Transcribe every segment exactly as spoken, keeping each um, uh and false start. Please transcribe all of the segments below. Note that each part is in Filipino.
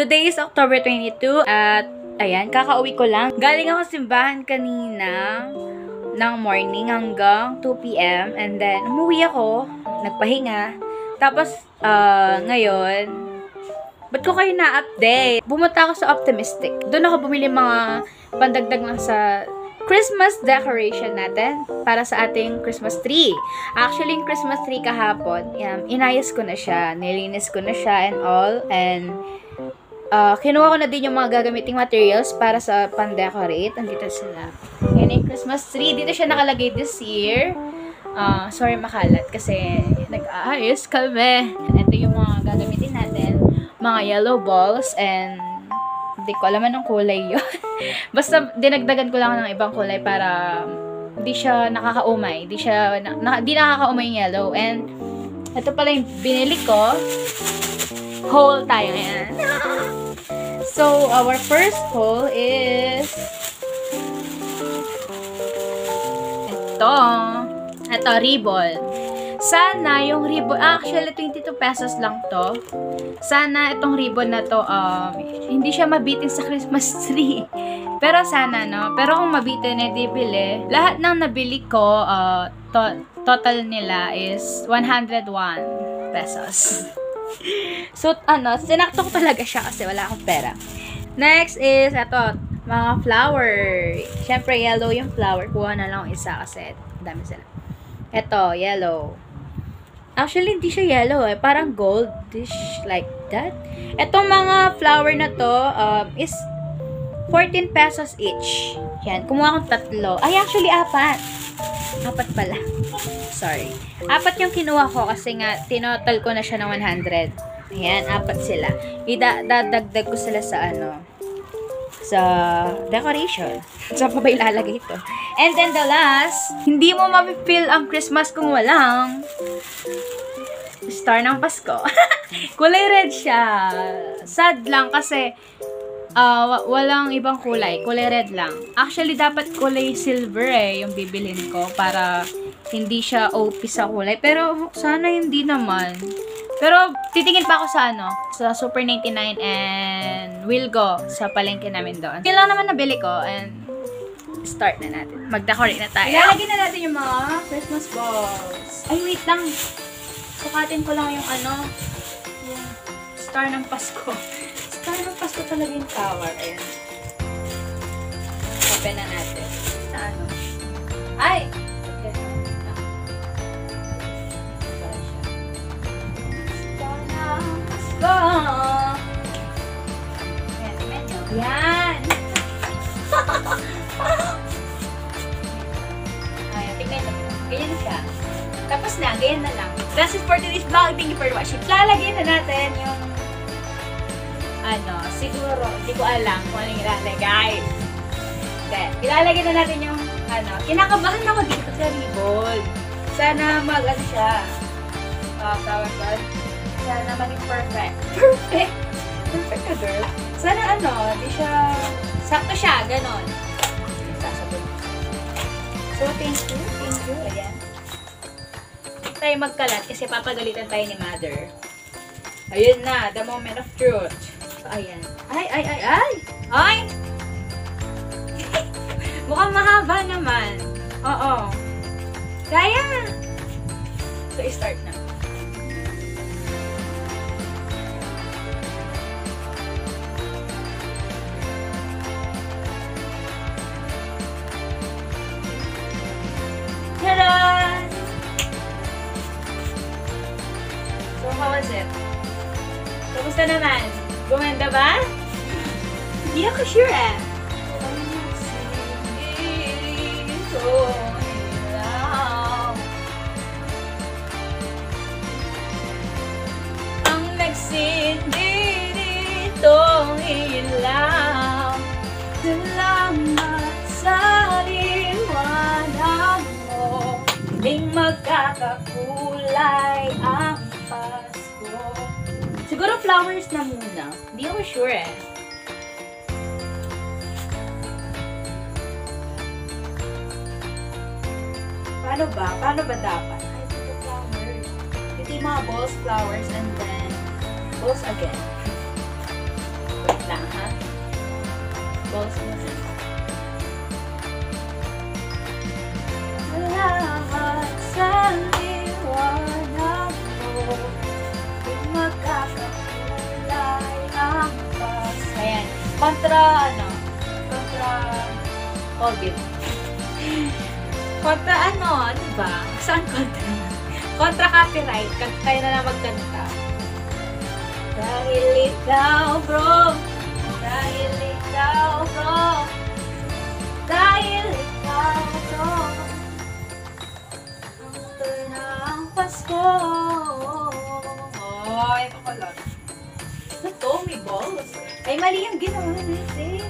Today is October twenty-second at ayan, kakauwi ko lang. Galing ako simbahan kanina ng morning hanggang two p m and then umuwi ako, nagpahinga. Tapos, uh, ngayon, ba't ko kayo na-update? Bumunta ako sa Optimistic. Doon ako bumili mga pandagdag lang sa Christmas decoration natin para sa ating Christmas tree. Actually, yung Christmas tree kahapon, yan, inayos ko na siya, nilinis ko na siya and all, and uh, kinuha ko na din yung mga gagamiting materials para sa pan-decorate. Andito sila. Yan yung Christmas tree. Dito siya nakalagay this year. Uh, sorry makalat kasi nag-aayos kami. Ito yung mga gagamitin natin. Mga yellow balls and hindi ko alam anong kulay yun. Basta dinagdagan ko lang ng ibang kulay para hindi siya nakakaumay. Hindi siya, na, na, di nakakaumay yung yellow. And ito pala yung binili ko. Hole tayo yan. So, our first hole is ito. Ito, ribbon. Sana yung ribbon, actually twenty-two pesos lang to. Sana itong ribbon na to, um, hindi siya mabitin sa Christmas tree. Pero sana, no? Pero kung mabitin, eh, di bili. Lahat ng nabili ko, uh, to total nila is one hundred one pesos. So, ano, sinakto ko talaga siya kasi wala akong pera. Next is, ito, mga flower. Siyempre, yellow yung flower. Kuha na lang isa kasi dami sila. Ito, yellow. Actually, hindi siya yellow eh. Parang goldish like that. Itong mga flower na to um, is fourteen pesos each. Yan. Kumuha akong tatlo. Ay, actually, apat. Apat pala. Sorry. Apat yung kinuha ko kasi nga, tinotal ko na siya ng one hundred. Ayan, apat sila. Idadagdag ko sila sa ano, sa decoration. Saan pa ba ilalagay ito? And then the last, hindi mo mapipil ang Christmas kung walang star ng Pasko. Kulay red siya. Sad lang kasi uh, walang ibang kulay. Kulay red lang. Actually, dapat kulay silver eh, yung bibilhin ko para hindi siya O P sa kulay. Pero sana hindi naman. Pero titingin pa ako sa ano, sa Super ninety-nine and will go sa palengke namin doon. Yun lang naman nabili ko and start na natin. Mag-decorate na tayo. Ilalagay na natin yung mga Christmas balls. Ay, wait lang. Sukatin ko lang yung ano, yung star ng Pasko. Star ng Pasko talaga yung tower. Ayan. Open na natin. Sa ano? Ay! Okay. Star ng Pasko! Ayan, tingnan nyo. Yan! Ayan, tingnan nyo. Ganyan siya. Tapos na, ganyan na lang. That's it for today's vlog. Thank you for watching. Lalagyan na natin yung ano, siguro, hindi ko alam kung anong ilalagay. Then, ilalagay na natin yung ano, kinakabahan ako dito sa ribbon. Sana mag, ano siya, uh, tawag ba? Sana maging perfect. Perfect? Perfect ka, girl. Sana ano, di siya, sakto siya, ganon. Sasabot. So, thank you, thank you. Ayan. Hindi tayo magkalat kasi papagalitan tayo ni Mother. Ayun na, the moment of truth. So, ayan. Ay, ay, ay, ay! Ay! Mukhang mahaba naman. Oo. Kaya! So, i-start na. Tadaan! So, how was it? Kamusta naman? Gumanda ba? Hindi ako sure eh. Ang nagsindi ditong ilaw. Salamat sa liwanag mo. Muling magkakakulay ang Pasko. Siguro flowers na muna. Hindi ako sure eh. Paano ba? Paano ba dapat? Ay, ito flowers. Ito yung mga balls, flowers, and then balls again. lang, ha? Balls mo na. Salamat sa liwanag mo, kung magkakakulay ang pas. Ayan. Kontra, ano? Kontra COVID. Kontra ano? Ano ba? Saan kontra? Kontra copyright. Kayo na lang magkanta. Dahil ikaw, bro. Dahil ikaw, bro. Dahil ikaw, bro. Ito na ang Pasko. Oh, ito ko lang. Ano to? May balls. Ay, mali yung ginawa natin.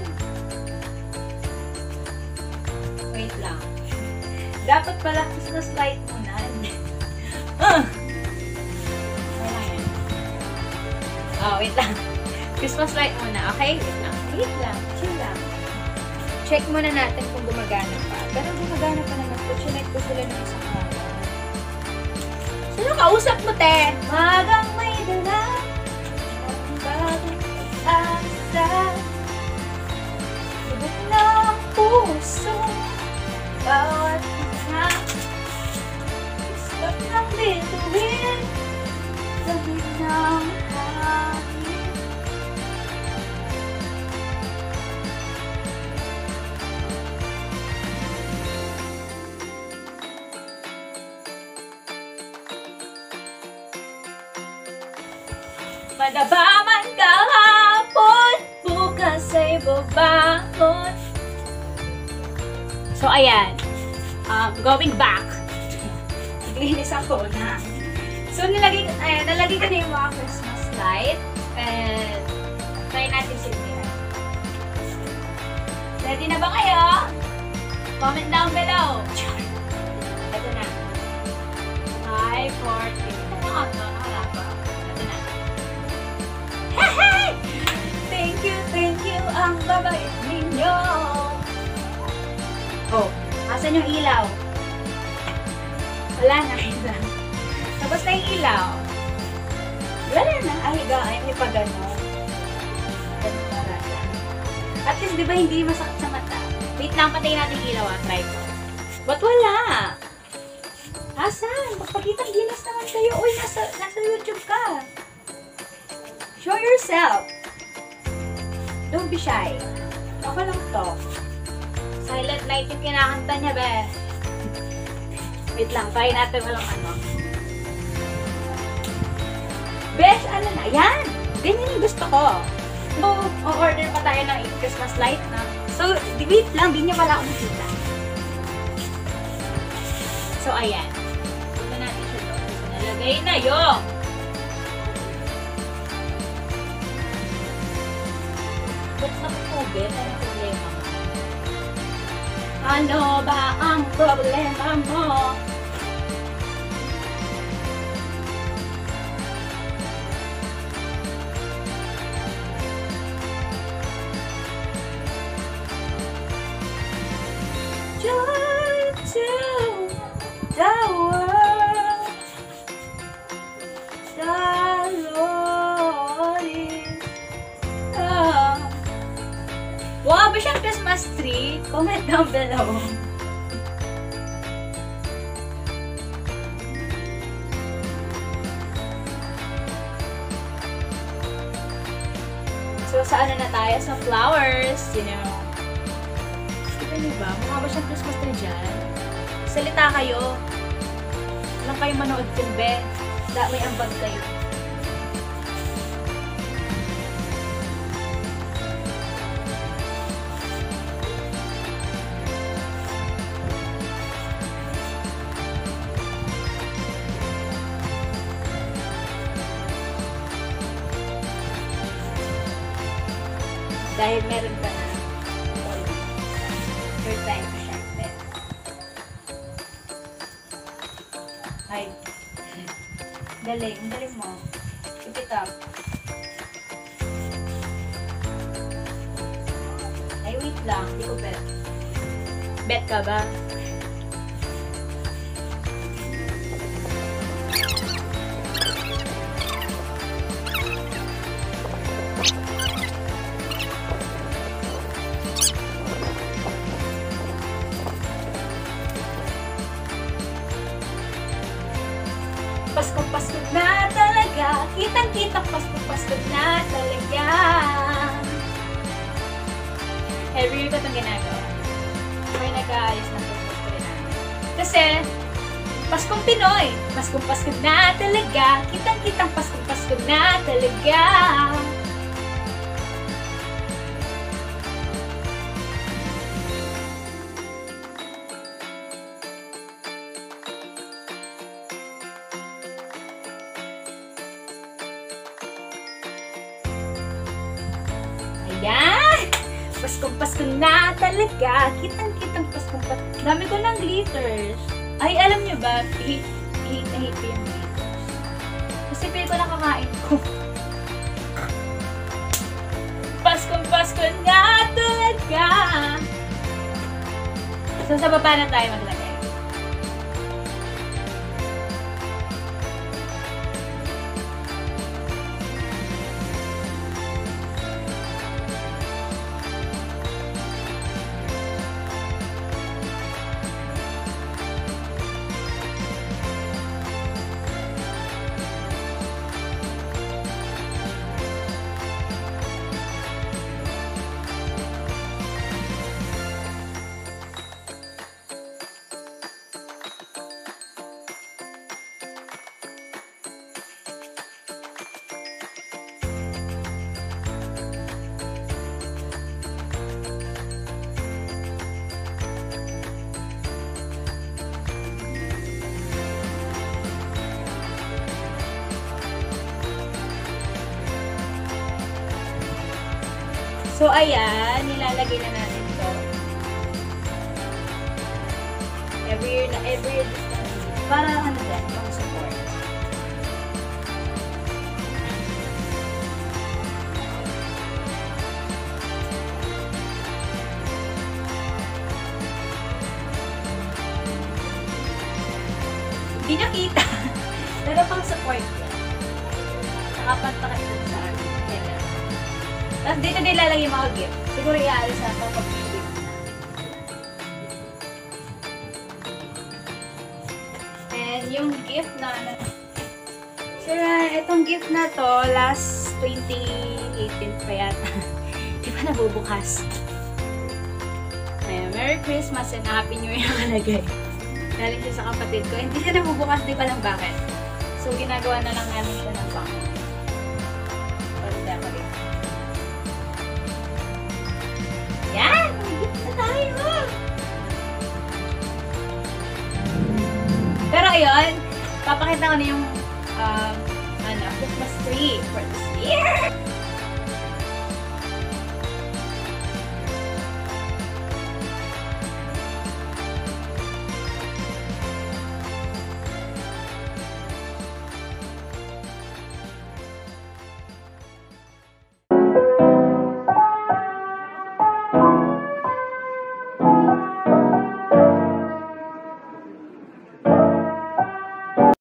Wait lang. Dapat pala Christmas light muna. Ah! Oh, wait lang. Christmas light muna. Okay? Wait lang. Wait lang. Chill lang. Check muna natin kung gumagana pa. Pero gumagana pa naman ito. Chinek ko sila ng isang araw. Sino kausap mo, te? Magang may dala. Ang bagong asa. Subok ng puso. Bawat isa. Isip ng bituin. Sabi ng hangin. Madabaman kahapon, bukas ay babangon. So, ayan. Um, going back. Naglinis ako na. So, nilagay, ayan, nalagay ko na yung mga Christmas light. And, try natin sindihan. Ready na ba kayo? Comment down below. Ito na. five, four, three. Ito na ako. Nakala pa. Ito na. Hey! Thank you, thank you. Ang babait ninyo. Oh, asan yung ilaw? Wala na ilaw. Tapos na yung ilaw. Wala na. Ay, higa. Ay, may pagano. Ganun para yan. At least, di ba, hindi masakit sa mata? Wait lang, patayin natin yung ilaw, ah. Try ko. Ba't wala? Asan? Magpakitang gilas naman kayo. Uy, nasa, nasa YouTube ka. Show yourself. Don't be shy. Ako lang to. Silent night yung kinakanta niya, be. Wait lang, try natin walang ano. Besh, ano na? Yan! Ganyan yung gusto ko. So, o-order pa tayo ng Christmas light na. So, wait lang, di niya pala ako nakita. So, ayan. Ito natin siya doon. So, nalagay na yung ba't nakapugin? Ano problema mo? Ano ba ang problema mo? Joy to the world, the Lord is come. Wow, ba siyang Christmas tree? Comment down below. So, sa ano na tayo? Sa flowers, you know. Kita niyo ba? Mukha ba siyang Christmas tree dyan? Salita kayo. Walang kayo manood din, be. Da, may ambag kayo. Dahil meron ka na. Your time to shine better. Ay. Galing. Galing mo. Keep it up. Ay, wait lang. Hindi ko bet. Bet ka ba? Pasko, Pasko na talaga. Kitang-kitang Pasko, Pasko na talaga. Every year ko itong ginagawa. May nag-aayos ng Pasko rin namin. Kasi, Paskong Pinoy. Pasko, Pasko na talaga. Kitang-kitang Pasko, Pasko na talaga. Ayan! Paskong Pasko na talaga. Kitang-kitang Paskong Pasko. Dami ko ng glitters. Ay, alam nyo ba? Hate, hate na hate ko yung glitters. Kasi pili ko nakakain ko. Paskong Pasko na talaga. So, sa baba na tayo maglagay. So, ayan, nilalagay na natin to. Every year na, every year this time. Para ano dyan, pang support. Hindi nakita. Pero pang support yan. Nakapantakan dun sa akin. Tapos dito nilalagay yung mga gift. Siguro i-aalis na ito pag gift na. And yung gift na, so itong gift na to, last twenty eighteen pa yata. Di ba nabubukas? Ayan, Merry Christmas and Happy New Year nakalagay. Galing siya sa kapatid ko. Hindi siya nabubukas, di pa lang bakit. So ginagawa na lang namin siya ng pang. Yan! Mag-gift na tayo! Pero ayun, papakita ko na yung um, ano, Christmas tree for this year!